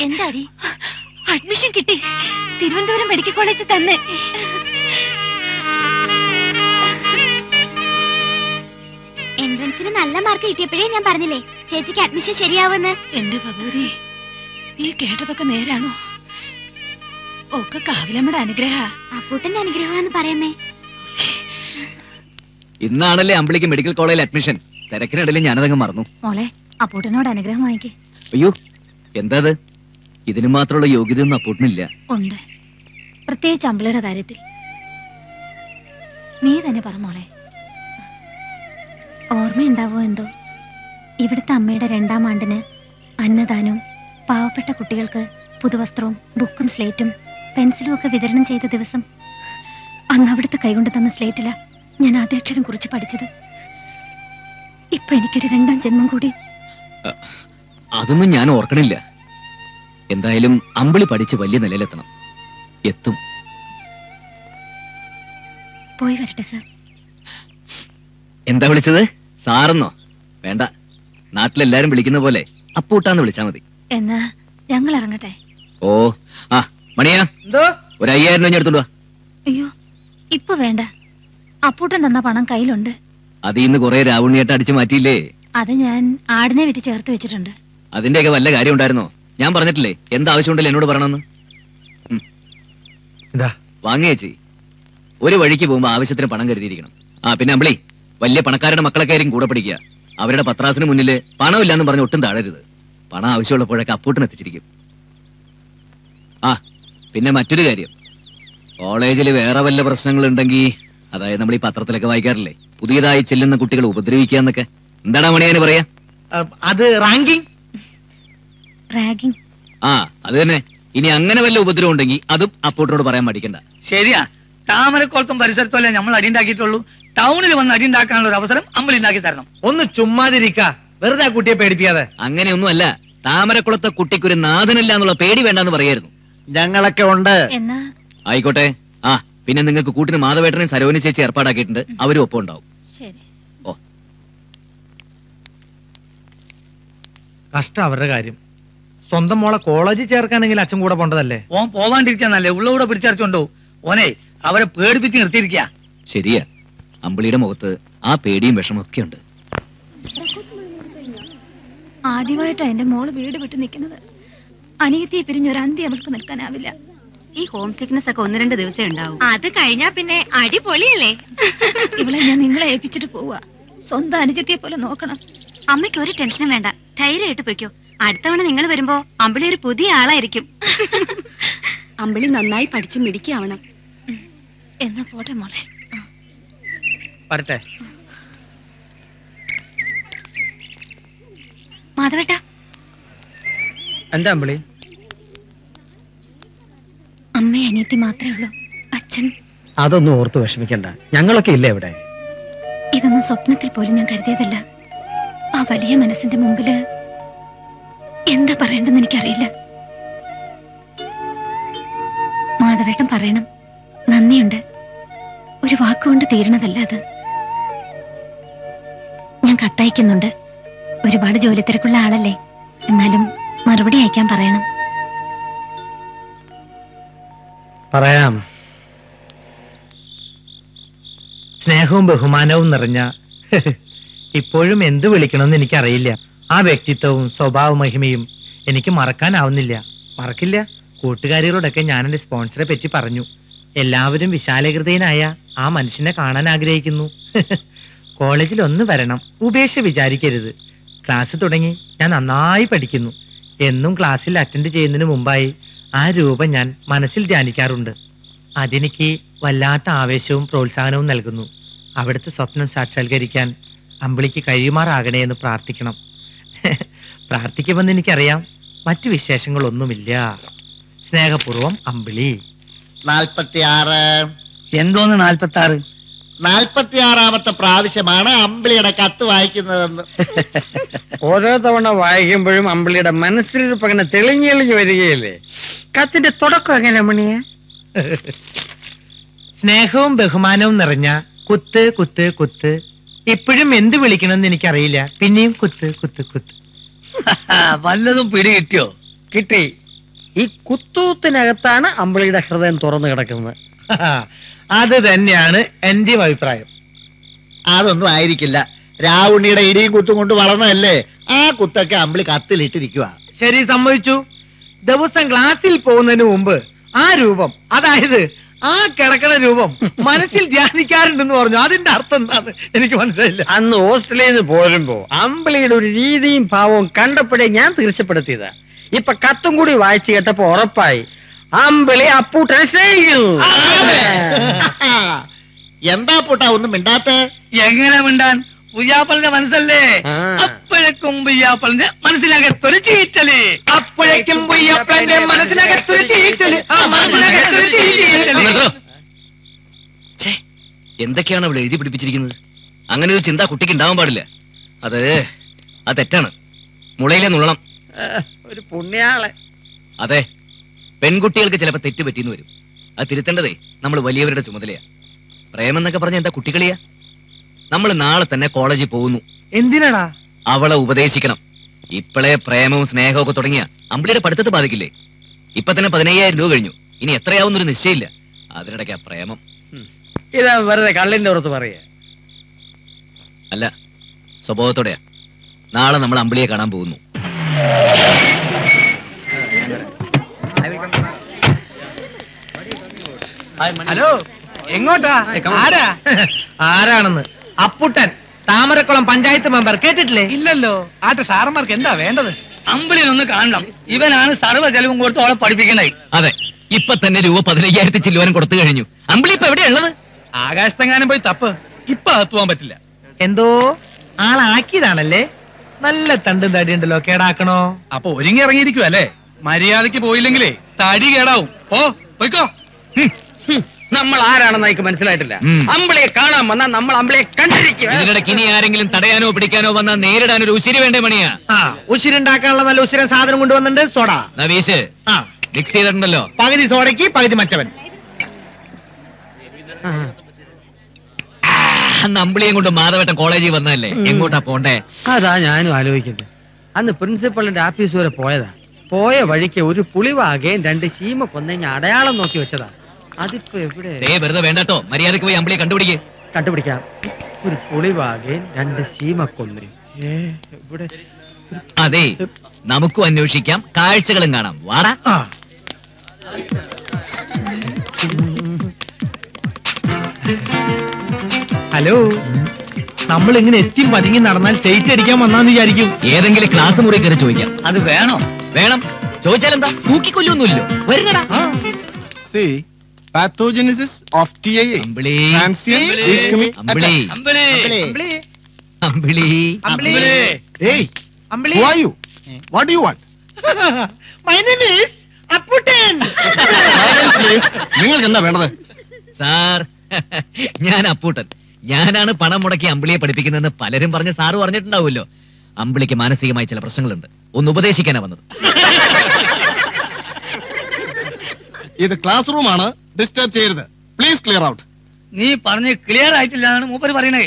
എന്താടി? അഡ്മിഷൻ കിട്ടി, തിരുവനന്തപുരം മെഡിക്കൽ കോളേജിൽ തന്നെ. എൻട്രൻസിന് നല്ല മാർക്ക് കിട്ടിയപ്പോഴേ ഞാൻ പറഞ്ഞില്ലേ ചേച്ചിക്ക് അഡ്മിഷൻ ശരിയാവുമെന്ന്. എന്റെ ഭഗവതി, നീ കേട്ടതൊക്കെ നേരാണോ? ഒക്കെ കാവിലമ്മയുടെ അനുഗ്രഹ. അപ്പൂട്ടന്റെ അനുഗ്രഹമാണെന്ന് പറയുന്നേ. ഇന്നാണല്ലേ അമ്പിളിക്ക് മെഡിക്കൽ കോളേജിൽ അഡ്മിഷൻ. തിരക്കിനിടയിൽ ഞാനതങ്ങ് മറന്നു. മോളെ, അപ്പൂട്ടനോട് അനുഗ്രഹം വാങ്ങിക്കേ. അയ്യോ, എന്താ ഇതിന് മാത്രമുള്ള യോഗ്യതയൊന്നും അപ്പൂട്ടനില്ല. ഉണ്ട്, പ്രത്യേകിച്ച് അമ്പിളിയുടെ കാര്യത്തിൽ. നീ തന്നെ പറ മോളെ. ഓർമ്മയുണ്ടാവോ എന്തോ, ഇവിടുത്തെ അമ്മയുടെ 2ാം ആണ്ടിന് അന്നദാനവും പാവപ്പെട്ട കുട്ടികൾക്ക് പുതുവസ്ത്രവും ബുക്കും സ്ലേറ്റും പെൻസിലും ഒക്കെ വിതരണം ചെയ്ത ദിവസം. അന്ന് അവിടുത്തെ കൈകൊണ്ട് തന്ന സ്ലേറ്റിലാ ഞാൻ ആദ്യാക്ഷരം കുറിച്ച് പഠിച്ചത്. ഇപ്പൊ എനിക്കൊരു 2ാം ജന്മം കൂടി. അതൊന്നും ഞാൻ ഓർക്കണില്ല. എന്തായാലും അമ്പിളി പഠിച്ച് വലിയ നിലയിലെത്തണം. എത്തും. പോയി വരട്ടെ സാർ. എന്താ വിളിച്ചത്? സാറെന്നോ? വേണ്ട, നാട്ടിലെല്ലാരും വിളിക്കുന്ന പോലെ അപ്പൂട്ടാന്ന് വിളിച്ചാ മതി. എന്നാ ഞങ്ങൾ ഇറങ്ങട്ടെ. ഓ ആ മണിയാ, ഒരു 5000 രൂപ എടുത്തോളൂ. അയ്യോ, ഇപ്പൊ വേണ്ട. അപ്പൂട്ടൻ തന്ന പണം കയ്യിലുണ്ട്. അത് ഇന്ന് കുറെ രാവുണ്ണിയായിട്ട് അടിച്ചു മാറ്റിയില്ലേ? അത് ഞാൻ ആടിനെ വിറ്റ് ചേർത്ത് വെച്ചിട്ടുണ്ട്. അതിന്റെയൊക്കെ വല്ല കാര്യം ഉണ്ടായിരുന്നോ? ഞാൻ പറഞ്ഞിട്ടില്ലേ എന്താവശ്യമുണ്ടല്ലോ എന്നോട് പറയണമെന്ന്. വാങ്ങിയേച്ചി, ഒരു വഴിക്ക് പോകുമ്പോ ആവശ്യത്തിന് പണം കരുതിയിരിക്കണം. ആ പിന്നെ അമ്പിളി, വലിയ പണക്കാരുടെ മക്കളൊക്കെ ആയിരിക്കും കൂടെ പഠിക്കുക. അവരുടെ പത്രാസിന് മുന്നില് പണമില്ലാന്ന് പറഞ്ഞ് ഒട്ടും താഴരുത്. പണം ആവശ്യമുള്ളപ്പോഴൊക്കെ അപ്പൂട്ടൻ എത്തിച്ചിരിക്കും. ആ പിന്നെ മറ്റൊരു കാര്യം, കോളേജിൽ വേറെ വല്ല പ്രശ്നങ്ങളുണ്ടെങ്കിൽ, അതായത് നമ്മൾ ഈ പത്രത്തിലൊക്കെ വായിക്കാറില്ലേ, പുതിയതായി ചെല്ലുന്ന കുട്ടികൾ ഉപദ്രവിക്കുക എന്നൊക്കെ. എന്താടാ മണിയാന് പറയാ? അത് റാങ്കിങ്. ആ അത് തന്നെ. ഇനി അങ്ങനെ വല്ല ഉപദ്രവം ഉണ്ടെങ്കിൽ അതും അപ്പൂട്ടനോട് പറയാൻ മടിക്കണ്ട. ശരിയാ, താമരക്കുളത്തും പരിസരത്തുമല്ലേ നമ്മൾ അടിയുണ്ടാക്കിയിട്ടുള്ളൂ. ടൗണിൽ വന്ന് അടിയുണ്ടാക്കാനുള്ള ഒരു അവസരം അമ്പിളി ഉണ്ടാക്കി തരണം. ഒന്ന് ചുമ്മാതിരിക്ക, വെറുതെ കുട്ടിയെ പേടിപ്പിക്കാതെ. അങ്ങനെയൊന്നും അല്ല, താമരക്കുളത്തെ കുട്ടിക്കൊരു നാഥനില്ല എന്നുള്ള പേടി വേണ്ടെന്ന് പറയായിരുന്നു. ഞങ്ങളൊക്കെ ഉണ്ട്. ആയിക്കോട്ടെ. ആ പിന്നെ നിങ്ങൾക്ക് കൂട്ടിന് മാധവേട്ടനെയും സരോനി ചേച്ചി ഏർപ്പാടാക്കിയിട്ടുണ്ട്. അവരും ഒപ്പം ഉണ്ടാവും. ഓ, കഷ്ടം അവരുടെ കാര്യം. സ്വന്തം മോളെ കോളേജിൽ ചേർക്കാനെങ്കിൽ അച്ഛൻ കൂടെ പോണ്ടതല്ലേ. ഓൻ പോവാണ്ടിരിക്കാന്നല്ലേ ഉള്ള കൂടെ പിടിച്ചരച്ചുണ്ടോ? ഓനെ അവരെ പേടിപ്പിച്ച് നിർത്തിയിരിക്കുക. ശരിയാ, അമ്പിളിയുടെ മുഖത്ത് ആ പേടിയും വിഷമൊക്കെ ഉണ്ട്. ആദ്യമായിട്ടാ എന്റെ മോള് വീട് വിട്ടു നിൽക്കുന്നത്. അനിയത്തിയെ പിരിഞ്ഞൊരു അന്തി അവൾക്ക് നിൽക്കാനാവില്ല. ഈ ഹോം സിക്നസ് ഒക്കെ 1-2 ദിവസം ഉണ്ടാവും. അത് കഴിഞ്ഞാ പിന്നെ അടിപൊളിയല്ലേ. ഇവളെ ഞാൻ നിങ്ങളെ ഏൽപ്പിച്ചിട്ട് പോവാ. സ്വന്തം അനുജത്തിയെ പോലെ നോക്കണം. അമ്മയ്ക്ക് ഒരു ടെൻഷനും വേണ്ട, ധൈര്യമായിട്ട് പൊയ്ക്കോ. അടുത്തവണ നിങ്ങൾ വരുമ്പോ അമ്പിളി ഒരു പുതിയ ആളായിരിക്കും. അമ്പിളി നന്നായി പഠിച്ച് മിടിക്കാവണം. എന്നാ പോട്ടെ മോളെ. വരട്ടെ. മാധവേട്ട, എന്താ അമ്പിളി? അമ്മയും അനിയത്തി മാത്രമേ ഉള്ളൂ. അച്ഛൻ? അതൊന്നും ഓർത്ത് വിഷമിക്കണ്ട, ഞങ്ങളൊക്കെ ഇല്ലേ ഇവിടെ. ഇതൊന്നും സ്വപ്നത്തിൽ പോലും ഞാൻ കരുതിയതല്ല. ആ വലിയ മനസ്സിന്റെ മുമ്പില് എന്താ പറയേണ്ടെന്ന് എനിക്കറിയില്ല. മാധവേട്ടൻ പറയണം, നന്ദിയുണ്ട്. ഒരു വാക്കുകൊണ്ട് തീരണതല്ല അത്. ഞാൻ കത്തയക്കുന്നുണ്ട്. ഒരുപാട് ജോലി തിരക്കുള്ള ആളല്ലേ, എന്നാലും മറുപടി അയക്കാൻ പറയണം. പറയാം. സ്നേഹവും ബഹുമാനവും നിറഞ്ഞ, ഇപ്പോഴും എന്ത് വിളിക്കണമെന്ന് എനിക്കറിയില്ല. ആ വ്യക്തിത്വവും സ്വഭാവ മഹിമയും എനിക്ക് മറക്കാനാവുന്നില്ല. മറക്കില്ല. കൂട്ടുകാരികളോടൊക്കെ ഞാൻ എന്റെ സ്പോൺസറെ പറ്റി പറഞ്ഞു. എല്ലാവരും വിശാലഹൃദയനായ ആ മനുഷ്യനെ കാണാൻ ആഗ്രഹിക്കുന്നു. കോളേജിൽ ഒന്ന് വരണം, ഉപേക്ഷ വിചാരിക്കരുത്. ക്ലാസ് തുടങ്ങി ഞാൻ നന്നായി പഠിക്കുന്നു. എന്നും ക്ലാസ്സിൽ അറ്റൻഡ് ചെയ്യുന്നതിന് മുമ്പായി ആ രൂപം ഞാൻ മനസ്സിൽ ധ്യാനിക്കാറുണ്ട്. അതെനിക്ക് വല്ലാത്ത ആവേശവും പ്രോത്സാഹനവും നൽകുന്നു. അവിടുത്തെ സ്വപ്നം സാക്ഷാത്കരിക്കാൻ അമ്പിളിക്ക് കഴിയുമാറാകണേ എന്ന് പ്രാർത്ഥിക്കണം. പ്രാർത്ഥിക്കുമെന്ന് എനിക്കറിയാം. മറ്റു വിശേഷങ്ങളൊന്നുമില്ല. സ്നേഹപൂർവം അമ്പിളി. 46. എന്തോന്ന് 46? 46ാമത്തെ പ്രാവശ്യമാണ് അമ്പിളിയുടെ കത്ത് വായിക്കുന്നതെന്ന്. ഓരോ തവണ വായിക്കുമ്പോഴും അമ്പിളിയുടെ മനസ്സിലിരിപ്പ് അങ്ങനെ തെളിഞ്ഞെളിഞ്ഞു വരികയല്ലേ. കത്തിന്റെ തുടക്കം എങ്ങനെ മണിയെ? സ്നേഹവും ബഹുമാനവും നിറഞ്ഞ കുത്ത് കുത്ത് കുത്ത്. ഇപ്പോഴും എന്ത് വിളിക്കണമെന്ന് എനിക്കറിയില്ല. പിന്നെയും കുത്ത് കുത്ത് കുത്ത്. വല്ലതും പിടി കിട്ടിയോ? കിട്ടി. ഈ കുത്തൂത്തിനകത്താണ് അമ്പിളിയുടെ ഹൃദയം തുറന്നു കിടക്കുന്നത്. അത് തന്നെയാണ് എന്റെയും അഭിപ്രായം. അതൊന്നും ആയിരിക്കില്ല. രാവുണ്ണിയുടെ ഇടിയും കുത്തും കൊണ്ട് വളർന്നതല്ലേ. ആ കുത്തൊക്കെ അമ്പിളി കത്തിലിട്ടിരിക്കുക. ശരി, സമ്മതിച്ചു. ദിവസം ക്ലാസ്സിൽ പോകുന്നതിന് മുമ്പ് ആ രൂപം, അതായത് ആ കിടക്കണ രൂപം മനസ്സിൽ ധ്യാനിക്കാറുണ്ടെന്ന് പറഞ്ഞു. അതിന്റെ അർത്ഥം എന്താന്ന് എനിക്ക് മനസ്സിലായില്ല. അന്ന് ഹോസ്റ്റലിൽ നിന്ന് പോരുമ്പോ അമ്പിളിയുടെ ഒരു രീതിയും ഭാവവും കണ്ടപ്പോഴേ ഞാൻ തീർച്ചപ്പെടുത്തിയതാ. ഇപ്പൊ കത്തും കൂടി വായിച്ചു കേട്ടപ്പോ ഉറപ്പായി അമ്പിളി അപ്പൂട്ടനെ സ്നേഹിക്കുന്നു. എന്താ പൂട്ടാ ഒന്നും മിണ്ടാത്തെ? എങ്ങനെ മിണ്ടാൻ? പുയ്യാപ്പളിന്റെ മനസ്സല്ലേ? അപ്പോഴേക്കും പുയ്യാപ്പളിന്റെ മനസ്സിനകത്തൊരു ചീറ്റല്. അപ്പോഴേക്കും പുയ്യാപ്പളന്റെ മനസ്സിനകത്തൊരു ചീറ്റല്. എന്തൊക്കെയാണ് അവൾ എഴുതി പിടിപ്പിച്ചിരിക്കുന്നത്? അങ്ങനെ ഒരു ചിന്ത കുട്ടിക്ക് ഉണ്ടാവാൻ പാടില്ല. അത് തെറ്റാണ്. മുളയിലെ നുള്ളണം. ഒരു പുണ്യാളെ. അതെ, പെൺകുട്ടികൾക്ക് ചിലപ്പോ തെറ്റ് പറ്റിയെന്ന് വരും. അത് തിരുത്തേണ്ടതേ നമ്മൾ വലിയവരുടെ ചുമതലയാ. പ്രേമെന്നൊക്കെ പറഞ്ഞ എന്താ കുട്ടികളിയാ? നമ്മൾ നാളെ തന്നെ കോളേജിൽ പോകുന്നു. എന്തിനാടാ? അവളെ ഉപദേശിക്കണം. ഇപ്പോഴേ പ്രേമവും സ്നേഹവും ഒക്കെ തുടങ്ങിയ അമ്പിളിയുടെ പഠിത്തത്തെ ബാധിക്കില്ലേ? ഇപ്പൊ തന്നെ 15,000 രൂപ കഴിഞ്ഞു. ഇനി എത്രയാവുന്നൊരു നിശ്ചയമില്ല. അതിനിടയ്ക്ക് ആ പ്രേമം. ഇതാ വെറുതെ കള്ളിന്റെ പുറത്ത് പറയാ. അല്ല, സ്വഭാവത്തോടെയാ. നാളെ നമ്മൾ അമ്പിളിയെ കാണാൻ പോകുന്നു. ഹലോ, എങ്ങോട്ടാ? ആരാണെന്ന്? അപ്പുട്ടൻ, താമരക്കുളം പഞ്ചായത്ത് മെമ്പർ. കേട്ടിട്ടില്ലേ? ഇല്ലല്ലോ. ആട്ടെ, സാറന്മാർക്ക് എന്താ വേണ്ടത്? അമ്പിളിനൊന്ന് കാണണം. ഇവനാണ് സർവ്വ ചെലവും കൊടുത്ത് അവളെ പഠിപ്പിക്കണേ. അതെ, ഇപ്പൊ തന്നെ രൂപ 15,000 ചില്ലുവാനും കൊടുത്തു കഴിഞ്ഞു. അമ്പിളി ഇപ്പൊ എവിടെയുള്ളത്? ആകാശത്തെങ്ങാനും പോയി തപ്പ്. ഇപ്പൊ അകത്തുപോകാൻ പറ്റില്ല. എന്തോ ആളാക്കിയതാണല്ലേ? നല്ല തണ്ടും തടിയുണ്ടല്ലോ. കേടാക്കണോ? അപ്പൊ ഒരുങ്ങി ഇറങ്ങിയിരിക്കും അല്ലേ? മര്യാദക്ക് പോയില്ലെങ്കിലേ തടി കേടാവും. പോയിക്കോ. നമ്മൾ ആരാണെന്ന് എനിക്ക് മനസ്സിലായിട്ടില്ല. അമ്പിളിയെ കാണാൻ വന്നാൽ നമ്മൾ അമ്പിളിയെ കണ്ടിരിക്കും. ഇതിനിടയ്ക്ക് ഇനി ആരെങ്കിലും തടയാനോ പിടിക്കാനോ വന്നാൽ നേരിടാൻ ഒരു ഉശിരി വേണ്ടേ മണിയാ? ഉശിരുണ്ടാക്കാനുള്ള നല്ല ഉശിരൻ സാധനം കൊണ്ടുവന്നിട്ടുണ്ട്. സോഡ നവീഷ് മിക്സ് ചെയ്തിട്ടുണ്ടല്ലോ. പകുതി സോഡയ്ക്ക് പകുതി മറ്റവൻ. അന്ന് അമ്പിളിയും കൊണ്ട് മാധവട്ടം കോളേജിൽ വന്നതല്ലേ? എങ്ങോട്ടാ പോണ്ടേ? അതാ ഞാനും ആലോചിക്കുന്നത്. അന്ന് പ്രിൻസിപ്പളിന്റെ ആഫീസ് വരെ പോയതാ. പോയ വഴിക്ക് ഒരു പുളിവാകെ 2 ശീമ കൊന്നേഞ്ഞ അടയാളം നോക്കി വെച്ചതാ. അതിപ്പോ എവിടെ? വെറുതെ വേണ്ടട്ടോ. മര്യാദക്ക് പോയി അമ്പിളിയെ കണ്ടുപിടിക്കാം. ഒരു പുളിവാകെ 2 ശീമ കൊന്നേ. ഇവിടെ അതെ, നമുക്കും അന്വേഷിക്കാം, കാഴ്ചകളും കാണാം. വാടാ. ഹലോ, നമ്മൾ ഇങ്ങനെ എത്തി പതുങ്ങി നടന്നാൽ സ്റ്റേറ്റ് അടിക്കാൻ വന്നാന്ന് വിചാരിക്കും. ഏതെങ്കിലും ക്ലാസ് മുറി കയറി ചോദിക്കാം. അത് വേണോ? വേണം. ചോദിച്ചാലെന്താ? തൂക്കിക്കൊല്ലൊന്നുമില്ലോ. വരുന്നടാ. See, pathogenesis of TIA. Ambili, Transient ischemic Ambili, attack. Ambili, Ambili. Hey, Ambili. who are you? What do you want? My name is Apputtan. Silence, please. നിങ്ങൾക്ക് എന്താ വേണ്ടത്? സാർ, ഞാൻ അപ്പൂട്ടൻ. ഞാനാണ് പണം മുടക്കി അമ്പിളിയെ പഠിപ്പിക്കുന്നതെന്ന് പലരും പറഞ്ഞ് സാറ് പറഞ്ഞിട്ടുണ്ടാവുമല്ലോ. അമ്പിളിക്ക് മാനസികമായി ചില പ്രശ്നങ്ങളുണ്ട്. ഒന്ന് ഉപദേശിക്കാനാ വന്നത്. ഇത് ക്ലാസ് റൂം ആണ്. ഡിസ്റ്റർബ് ചെയ്യരുത്. Please clear out. നീ പറഞ്ഞ് ക്ലിയർ ആയിട്ടില്ല എന്നാണ് മൂപ്പര് പറയണേ.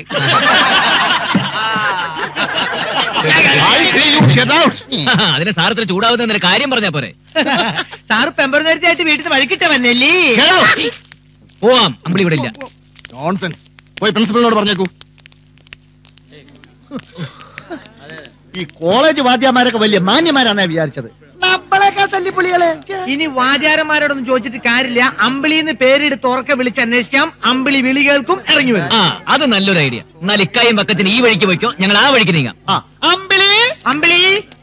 അതിന് സാർ ഇത്ര ചൂടാവുന്ന കാര്യം പറഞ്ഞാ പോരെ? സാറ് പെമ്പറുന്നേരത്തായിട്ട് വീട്ടിൽ വഴിക്കിട്ട വന്നല്ലേ? പോവാം. അമ്പിളി ഇവിടെ ഇല്ല. നോൺസെൻസ്. പോയി പ്രിൻസിപ്പലിനോട് പറഞ്ഞേക്കൂ. ഈ കോളേജ് വാദ്യമാരൊക്കെ വലിയ മാന്യമാരാന്നാ വിചാരിച്ചത്. നമ്മളെക്കാൾ തല്ലിപ്പൊളികളെ. ഇനി വാചാരന്മാരോടൊന്നും ചോദിച്ചിട്ട് കാര്യമില്ല. അമ്പിളിന്ന് പേരെടുത്ത് ഉറക്കെ വിളിച്ച് അന്വേഷിക്കാം. അമ്പിളി വിളി കേൾക്കും, ഇറങ്ങി വരും. അത് നല്ലൊരു ഐഡിയ. എന്നാൽ ഇക്കായും പക്കത്തിന് ഈ വഴിക്ക് പോയിക്കോ, ഞങ്ങൾ ആ വഴിക്ക് നീങ്ങാം. അമ്പിളി, അമ്പിളി.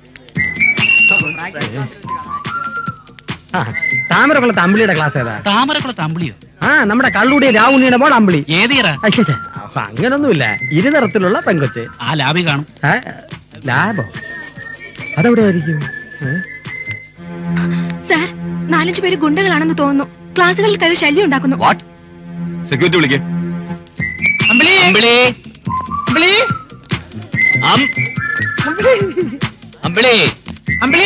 താമരക്കുളത്ത് അമ്പിളിയുടെ ക്ലാസ് ഏതാ? താമരക്കുളത്ത് അമ്പിളിയോ? നമ്മുടെ കള്ളുടി രാവുണ്ണിയുടെ മോൾ അമ്പിളി. ഏതിയറാ? അങ്ങനൊന്നുമില്ല. ഇരുനിറത്തിലുള്ള പെങ്കൊച്ച്. ആ ലാബിൽ കാണും. ലാബോ? അതെവിടെ ആയിരിക്കും? സാർ, 4-5 പേര് ഗുണ്ടകളാണെന്ന് തോന്നുന്നു. ക്ലാസ്സുകളിൽ കയറി ശല്യം ഉണ്ടാക്കുന്നു. സെക്യൂരിറ്റി വിളിക്കേ. അമ്പിളി, അമ്പിളി, അമ്പിളി, അമ്പിളി, അമ്പിളി.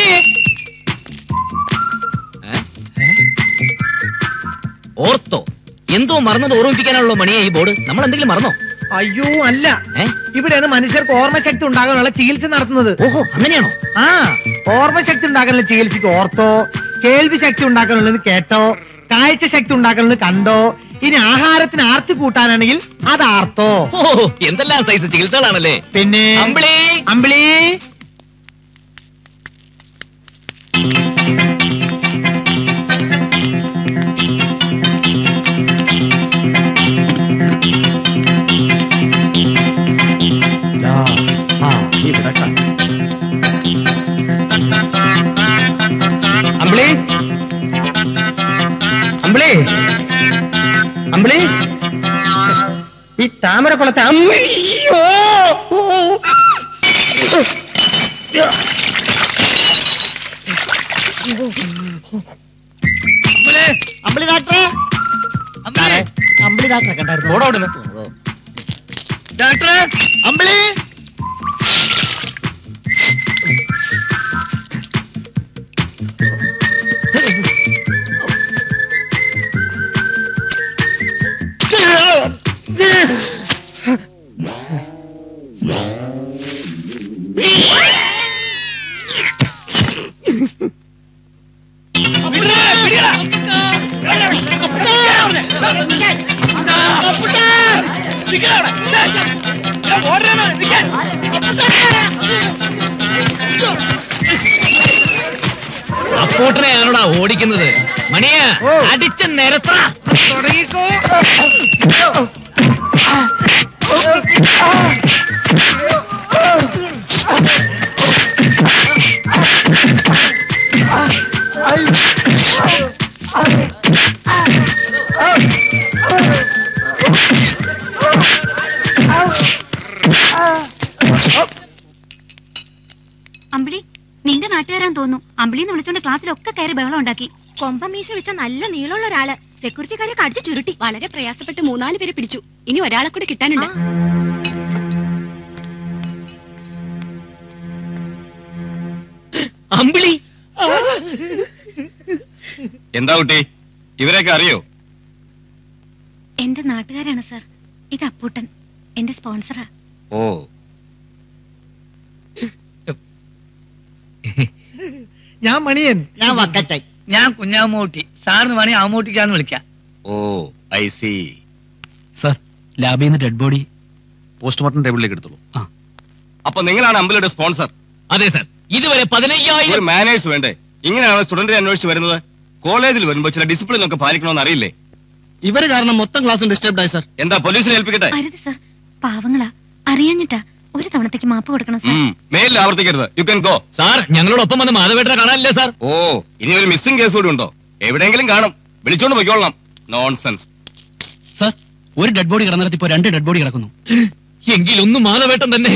ഓർത്തോ? എന്തോ മറന്നത് ഓർമ്മിപ്പിക്കാനുള്ള മണിയെ ഈ ബോർഡ്. നമ്മൾ എന്തെങ്കിലും മറന്നോ? അയ്യോ അല്ല, ഇവിടെയാണ് മനുഷ്യർക്ക് ഓർമ്മശക്തി ഉണ്ടാകാനുള്ള ചികിത്സ നടത്തുന്നത്. ഓഹോ, അങ്ങനെയാണോ? ഓർമ്മശക്തി ഉണ്ടാകാനുള്ള ചികിത്സക്ക് ഓർത്തോ, കേൾവി ശക്തി ഉണ്ടാക്കാനുള്ളത് കേട്ടോ, കാഴ്ച ശക്തി ഉണ്ടാക്കാനുള്ളത് കണ്ടോ, ഇനി ആഹാരത്തിന് ആർത്തി കൂട്ടാനാണെങ്കിൽ അത് ആർത്തോ. ഓ, എന്തെല്ലാം സൈസ് ചികിത്സകളാണല്ലേ. പിന്നെ അമ്പിളി അമ്പിളി അമ്പിളി അമ്പിളി അമ്പിളി, ഈ താമരക്കുളത്തെ അമ്മയോ അമ്പിളി ഡാക്ടറെ, അമ്പിളി ഡാക്ടറെ കണ്ടായിരുന്നു. ഡോക്ടറെ, അമ്പിളി അപ്പൂട്ടനെയാണോടാ ഓടിക്കുന്നത്? മണിയ അടിച്ച നിരത്ത തുടങ്ങിക്കോ. അമ്പിളി, നിന്റെ നാട്ടുകാരാന്ന് തോന്നുന്നു. അമ്പിളിന്ന് വിളിച്ചോണ്ട് ക്ലാസ്സിലൊക്കെ കയറി ബഹളം ഉണ്ടാക്കി. കൊമ്പം മീശ വെച്ച നല്ല നീളമുള്ള ഒരാള് സെക്യൂരിറ്റിക്കാരെ കടിച്ചു ചുരുട്ടി. വളരെ പ്രയാസപ്പെട്ട് 3-4 പേരെ പിടിച്ചു. ഇനി ഒരാളെ കൂടെ കിട്ടാനുണ്ട്. അമ്പിളി, എന്താ കുട്ടി, ഇവരെയൊക്കെ അറിയോ? എന്റെ നാട്ടുകാരാണ് സർ. ഇത് അപ്പൂട്ടൻ, എന്റെ സ്പോൺസറാ. ഓ, ഞാൻ മണിയൻ. ഞാൻ വക്കച്ചായി. ഞാൻ കുഞ്ഞാമൂട്ടി. സാറിന് വേണേ ആമൂട്ടിക്കാന്ന് വിളിക്കാം. ഓ, ഐ സി. സർ, ലാബിൽ നിന്ന് ഡെഡ് ബോഡി പോസ്റ്റ്മോർട്ടം ടേബിളിലേക്ക് എടുത്തോളൂ. അപ്പൊ നിങ്ങളാണ് അമ്പലയുടെ സ്പോൺസർ? അതെ സർ. ഇതുവരെ 15,000 ഒരു മാനേഴ്സ് വേണ്ടേ? ഇങ്ങനെയാണ് സ്റ്റുഡന്റിനെ അന്വേഷിച്ച് വരുന്നത്. കോളേജിൽ വരുമ്പോ ചില ഡിസിപ്ലിൻ ഒക്കെ പാലിക്കണമെന്ന് അറിയില്ലേ? ഇവര് കാരണം മൊത്തം ക്ലാസ് ഡിസ്റ്റർബ് ആയി സർ. എന്താ പോലീസിനെ ഏൽപ്പിക്കട്ടെ? അരുത് സർ, പാവങ്ങളാ, അറിയാഞ്ഞിട്ടാ. ഒരു തവണത്തേക്ക് മാപ്പ് കൊടുക്കണം സർ. മേലിൽ ആവർത്തിക്കരുത്. You can go. സാർ, ഞങ്ങളോടൊപ്പം വന്ന് മാധവേട്ടനെ കാണാനില്ലേ സാർ? ഓ, ഇനി ഒരു മിസ്സിംഗ് കേസ് കൂടി ഉണ്ടോ? എവിടെയെങ്കിലും കാണും. വിളിച്ചോണ്ട് പോയിക്കോളണം. നോൺസെൻസ്. സർ, ഒരു ഡെഡ് ബോഡി കിടന്നിടത്ത് ഇപ്പോ 2 ഡെഡ് ബോഡി കിടക്കുന്നു. എങ്കിലൊന്നും മാധവേട്ടൻ തന്നെ.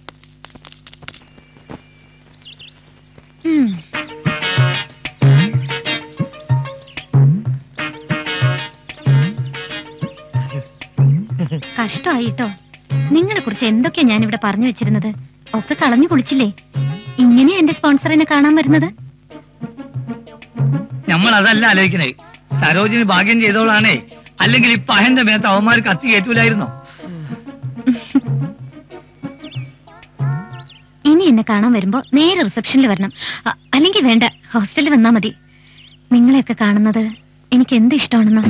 കഷ്ടമായിട്ടോ. നിങ്ങളെ കുറിച്ച് എന്തൊക്കെയാ ഞാനിവിടെ പറഞ്ഞു വെച്ചിരുന്നത്. ഒക്കെ കളഞ്ഞു കുളിച്ചില്ലേ. ഇങ്ങനെയാ എന്റെ സ്പോൺസറിനെ കാണാൻ വരുന്നത്. നമ്മൾ അതല്ല ആലോചിക്കണേ. സരോജിനി ഭാഗ്യം ചെയ്തോളാണേ. അല്ലെങ്കിൽ ഈ പഹന്റെ മേത്ത് അവന്മാർ കത്തി കയറ്റൂലായിരുന്നോ? ഇനി എന്നെ കാണാൻ വരുമ്പോ നേരെ റിസപ്ഷനിൽ വരണം. അല്ലെങ്കിൽ വേണ്ട, ഹോസ്റ്റലിൽ വന്നാ മതി. നിങ്ങളെയൊക്കെ കാണുന്നത് എനിക്ക് എന്ത് ഇഷ്ടമാണെന്നാ.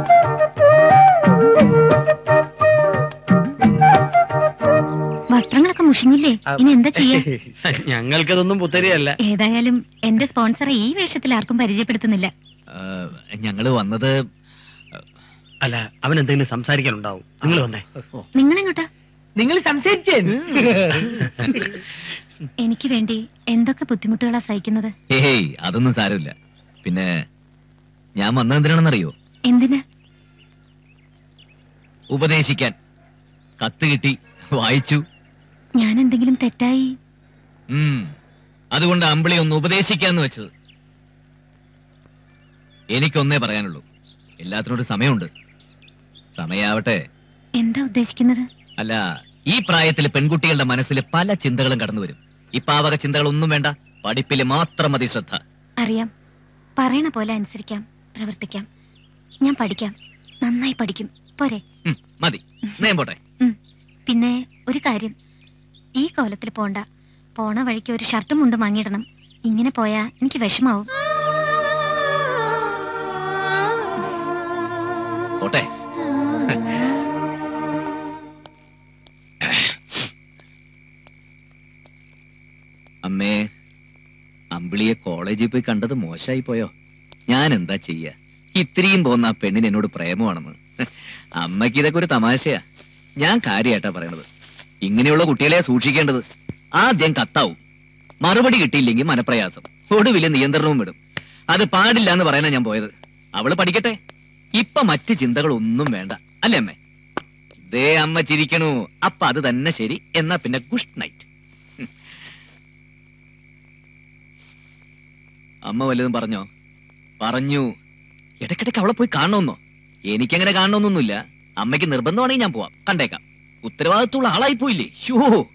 വസ്ത്രങ്ങളൊക്കെ മുഷിഞ്ഞില്ലേ? ഇനി എന്താ ചെയ്യാ? ഞങ്ങൾക്കതൊന്നും പുത്തരിയല്ല. ഏതായാലും എന്റെ സ്പോൺസറെ ഈ വേഷത്തിൽ ആർക്കും പരിചയപ്പെടുത്തുന്നില്ല. ഞങ്ങള് വന്നത് അല്ല, അവൻ എന്തെങ്കിലും സംസാരിക്കാനുണ്ടാവും. നിങ്ങൾ വന്നേ. നിങ്ങളെങ്ങോട്ടാ? നിങ്ങൾ സംസാരിച്ചേ. എനിക്ക് വേണ്ടി എന്തൊക്കെ ബുദ്ധിമുട്ടുകളാ സഹിക്കുന്നത്. ഏയ്, അതൊന്നും സാരമില്ല. പിന്നെ ഞാൻ വന്നത് എന്തിനാണെന്നറിയോ? എന്തിനാ? ഉപദേശിക്കാൻ. കത്ത് കിട്ടി, വായിച്ചു. ഞാൻ എന്തെങ്കിലും തെറ്റായി? അതുകൊണ്ട് അമ്പിളി ഒന്ന് ഉപദേശിക്കാന്ന് വെച്ചത്. എനിക്കൊന്നേ പറയാനുള്ളൂ, എല്ലാത്തിനോടും സമയമുണ്ട്. സമയാവട്ടെ. എന്താ ഉദ്ദേശിക്കുന്നത്? അല്ല, ഈ പ്രായത്തിൽ പെൺകുട്ടികളുടെ മനസ്സിൽ പല ചിന്തകളും കടന്നു വരും. ഈ പാവക ചിന്തകളൊന്നും വേണ്ട, പഠിപ്പില് മാത്രം മതി ശ്രദ്ധ. അറിയാം, പറയണ പോലെ അനുസരിക്കാം, പ്രവർത്തിക്കാം. ഞാൻ പഠിക്കാം, നന്നായി പഠിക്കും. പോരെ? മതി, ഞാൻ പോട്ടെ. പിന്നെ ഒരു കാര്യം, ഈ കോലത്തിൽ പോണ്ട. പോണ വഴിക്ക് ഒരു ഷർട്ടും മുണ്ടും വാങ്ങിയിടണം. ഇങ്ങനെ പോയാ എനിക്ക് വിഷമാവും. പോട്ടെ. അമ്മേ, അമ്പിളിയെ കോളേജിൽ പോയി കണ്ടത് മോശമായി പോയോ? ഞാൻ എന്താ ചെയ്യ? ഇത്രയും പോന്ന ആ പെണ്ണിന് എന്നോട് പ്രേമമാണെന്ന്. അമ്മയ്ക്ക് ഇതൊക്കെ ഒരു തമാശയാ. ഞാൻ കാര്യമായിട്ടാ പറയണത്. ഇങ്ങനെയുള്ള കുട്ടികളെ സൂക്ഷിക്കേണ്ടത്. ആദ്യം കത്താവും, മറുപടി കിട്ടിയില്ലെങ്കിൽ മനപ്രയാസം, ഒടുവില് നിയന്ത്രണവും വിടും. അത് പാടില്ല എന്ന് പറയാനാ ഞാൻ പോയത്. അവള് പഠിക്കട്ടെ. ഇപ്പൊ മറ്റ് ചിന്തകളൊന്നും വേണ്ട, അല്ലേ അമ്മേ? ദേ അമ്മ ചിരിക്കണു. അപ്പൊ അത് തന്നെ ശരി. എന്നാ പിന്നെ ഗുഡ് നൈറ്റ്. അമ്മ വല്ലതും പറഞ്ഞോ? പറഞ്ഞു. ഇടയ്ക്കിടയ്ക്ക് അവളെ പോയി കാണണമെന്നോ? എനിക്കങ്ങനെ കാണണമെന്നൊന്നുമില്ല. അമ്മയ്ക്ക് നിർബന്ധമാണെങ്കിൽ ഞാൻ പോവാം, കണ്ടേക്കാം. ഉത്തരവാദിത്തമുള്ള ആളായി പോയില്ലേ? ഷോ